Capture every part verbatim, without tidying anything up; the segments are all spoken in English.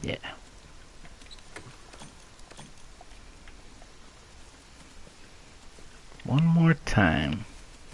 Yeah. One more time.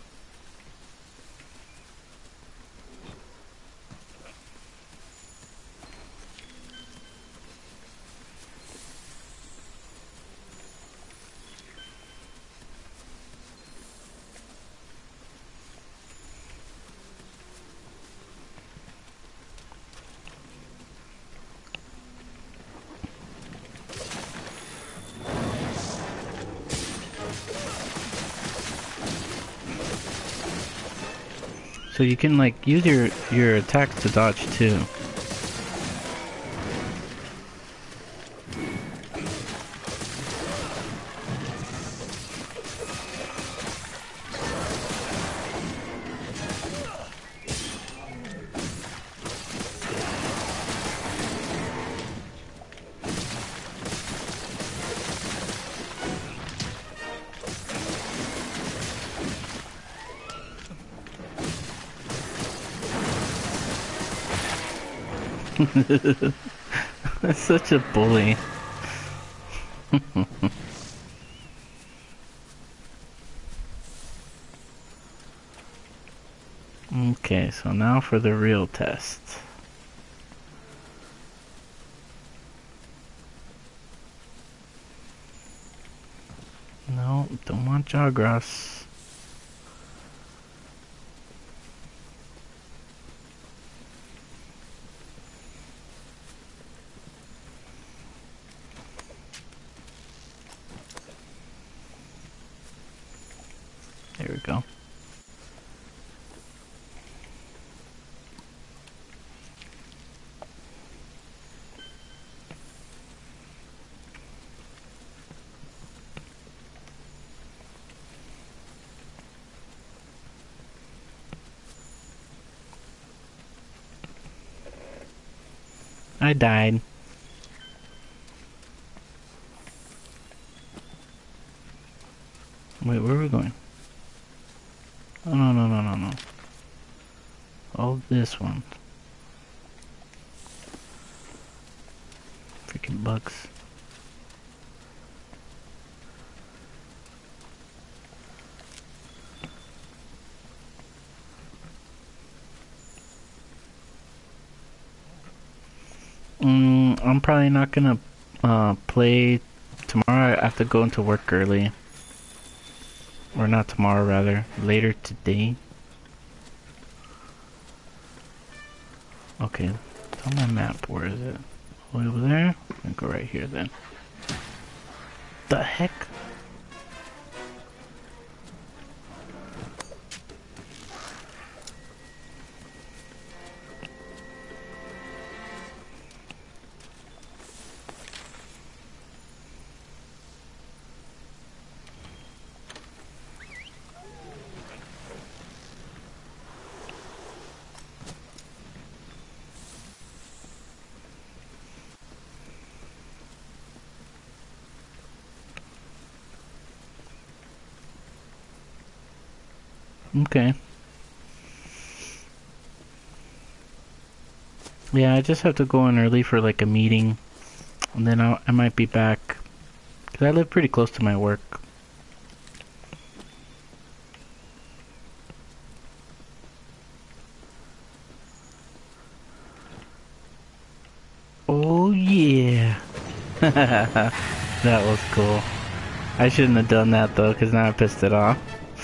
So you can like use your your attacks to dodge too. That's such a bully. Okay, so now for the real test. No, don't want Jagras. There we go. I died. Wait, where are we going? Oh, no, no, no, no, no. Oh, this one. Freaking bugs. Mm, I'm probably not gonna uh, play tomorrow. I have to go into work early. Or not tomorrow, rather. Later today. Okay, it's on my map. Where is it? Way over there? I'll go right here then. The heck? Okay. Yeah, I just have to go in early for like a meeting. And then I'll, I might be back. Because I live pretty close to my work. Oh yeah. That was cool. I shouldn't have done that though, because now I pissed it off.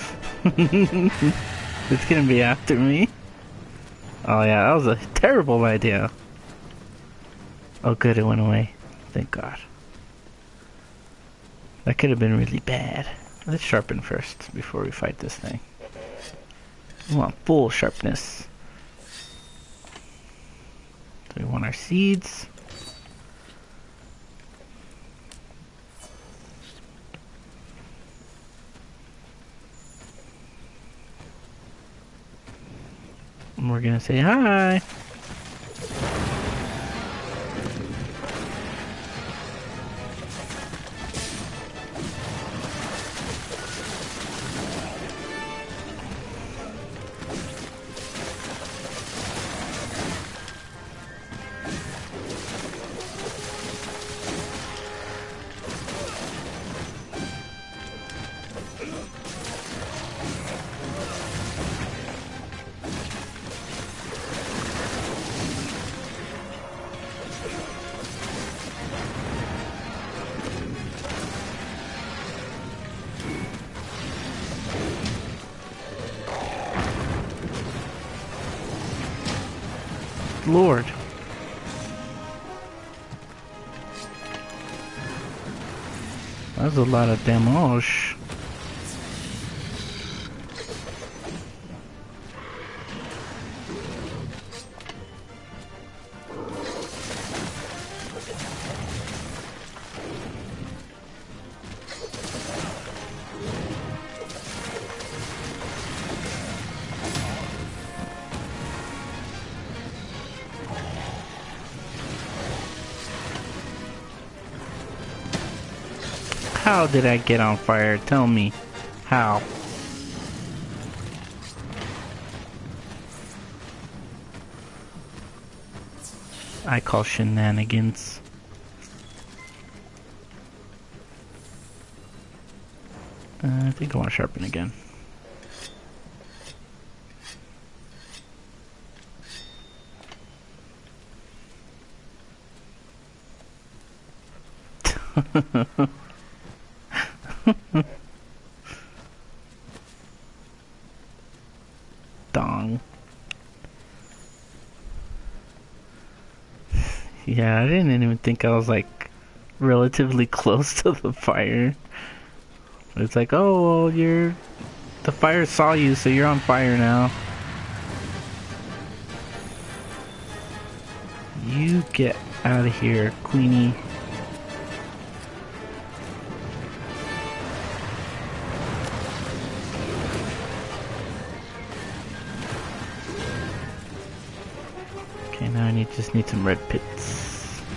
It's gonna be after me. Oh yeah, that was a terrible idea. Oh good, it went away. Thank God. That could have been really bad. Let's sharpen first before we fight this thing. We want full sharpness. So we want our seeds. And we're gonna say hi. Lord. That's a lot of damage. How did I get on fire? Tell me. How? I call shenanigans. Uh, I think I want to sharpen again. Dong. Yeah, I didn't even think I was like relatively close to the fire. It's like, oh, well, you're the fire saw you, so you're on fire now. You get out of here, Queenie. Okay, now I need just need some red pits.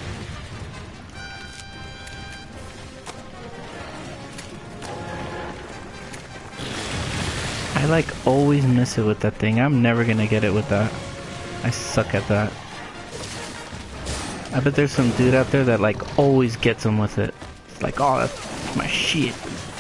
I like always miss it with that thing. I'm never gonna get it with that. I suck at that. I bet there's some dude out there that like always gets them with it. It's like, oh, that's my shit.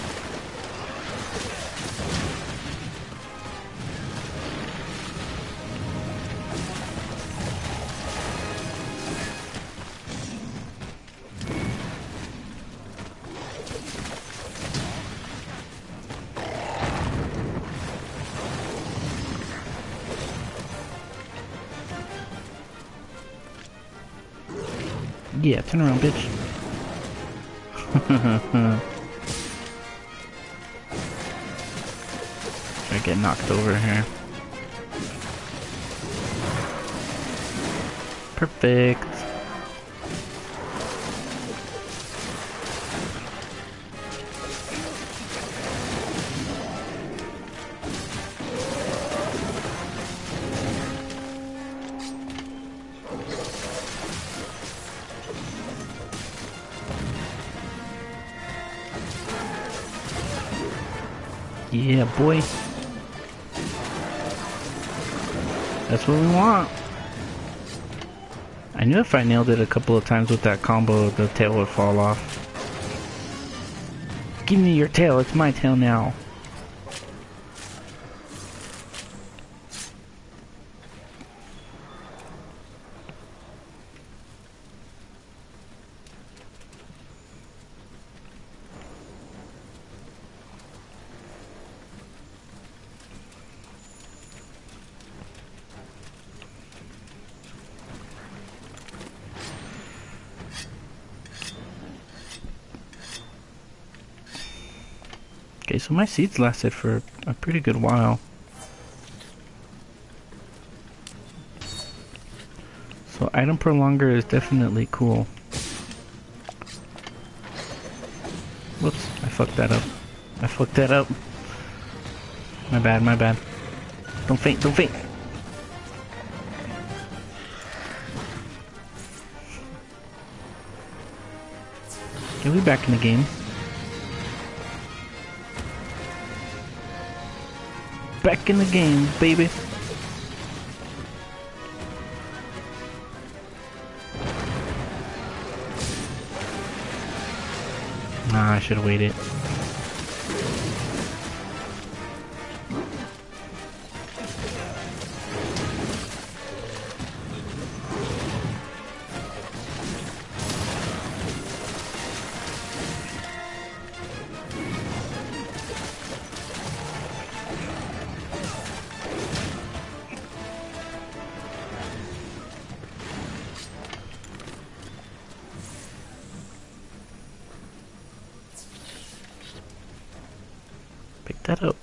Yeah, turn around, bitch. I get knocked over here. Perfect. Yeah, boy. That's what we want. I knew if I nailed it a couple of times with that combo, the tail would fall off. Give me your tail, it's my tail now. Okay, so my seeds lasted for a pretty good while. So item prolonger is definitely cool. Whoops, I fucked that up. I fucked that up. My bad, my bad. Don't faint, don't faint. Okay, we back in the game. Back in the game, baby. Nah, I should have waited. that up.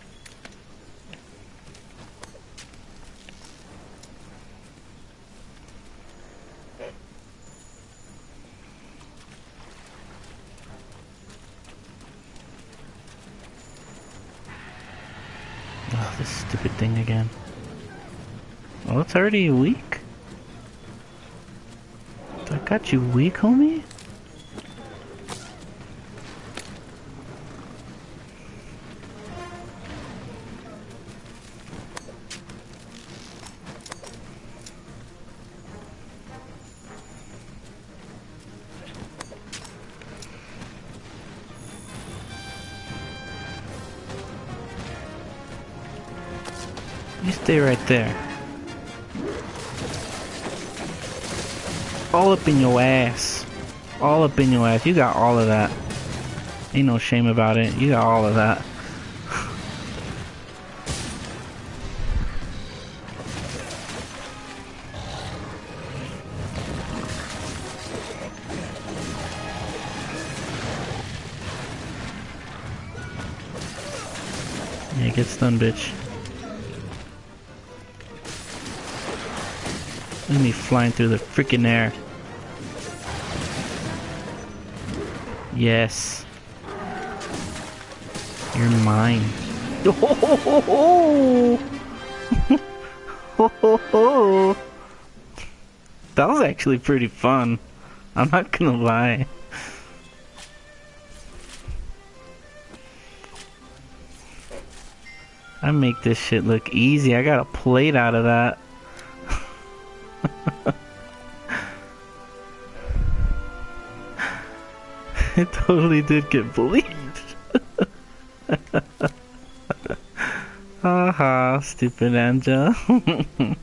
Oh, this stupid thing again. Oh, it's already weak? I got you weak, homie? You stay right there. All up in your ass. All up in your ass. You got all of that. Ain't no shame about it. You got all of that. Yeah, get stunned, bitch. Look at me flying through the freaking air. Yes. You're mine. Oh, that was actually pretty fun. I'm not gonna lie. I make this shit look easy. I got a plate out of that. It totally did get bullied. Haha, stupid Anja. I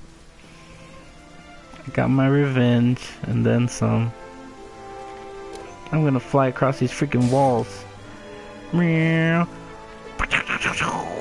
got my revenge, and then some. I'm gonna fly across these freaking walls. Meow.